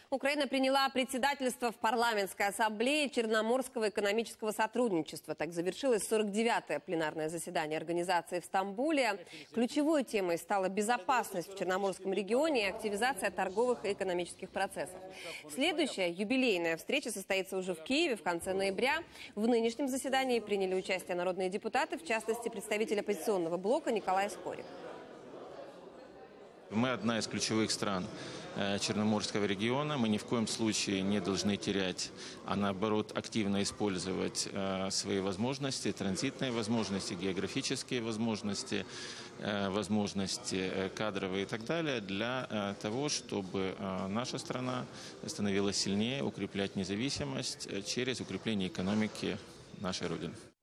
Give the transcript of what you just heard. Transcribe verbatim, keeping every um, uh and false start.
Украина приняла председательство в парламентской ассамблее Черноморского экономического сотрудничества. Так завершилось сорок девятое пленарное заседание организации в Стамбуле. Ключевой темой стала безопасность в Черноморском регионе и активизация торговых и экономических процессов. Следующая юбилейная встреча состоится уже в Киеве в конце ноября. В нынешнем заседании приняли участие народные депутаты, в частности представитель оппозиционного блока Николай Скорик. Мы одна из ключевых стран Черноморского региона. Мы ни в коем случае не должны терять, а наоборот активно использовать свои возможности, транзитные возможности, географические возможности, возможности кадровые и так далее, для того, чтобы наша страна становилась сильнее, укреплять независимость через укрепление экономики нашей Родины.